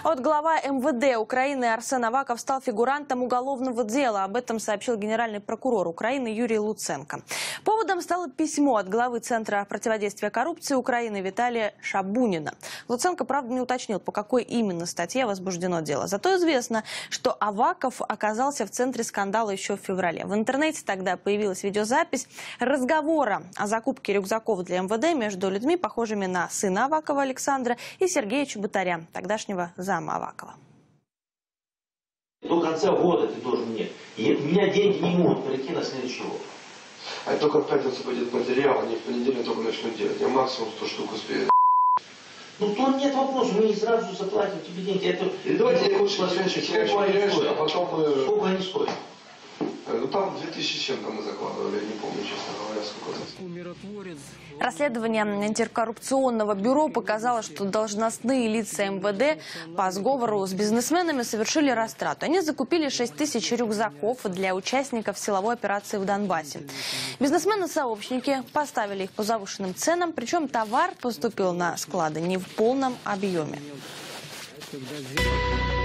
А вот глава МВД Украины Арсен Аваков стал фигурантом уголовного дела. Об этом сообщил генеральный прокурор Украины Юрий Луценко. Поводом стало письмо от главы Центра противодействия коррупции Украины Виталия Шабунина. Луценко, правда, не уточнил, по какой именно статье возбуждено дело. Зато известно, что Аваков оказался в центре скандала еще в феврале. В интернете тогда появилась видеозапись разговора о закупке рюкзаков для МВД между людьми, похожими на сына Авакова Александра и Сергея Чеботаря, тогдашнего зама Авакова. До конца года ты должен мне. И у меня деньги не могут прийти на следующий год. А только в пятницу будет материал, они в понедельник только начнут делать. Я максимум 100 штук успею. Ну то нет вопросов, мы не сразу заплатим тебе деньги. Это... И давайте я лучше теряешь, а потом мы... Сколько они стоят? Ну там 2000 с чем-то мы закладывали, я не помню, честно говоря, сколько. Расследование антикоррупционного бюро показало, что должностные лица МВД по сговору с бизнесменами совершили растрату. Они закупили 6000 рюкзаков для участников силовой операции в Донбассе. Бизнесмены-сообщники поставили их по завышенным ценам, причем товар поступил на склады не в полном объеме.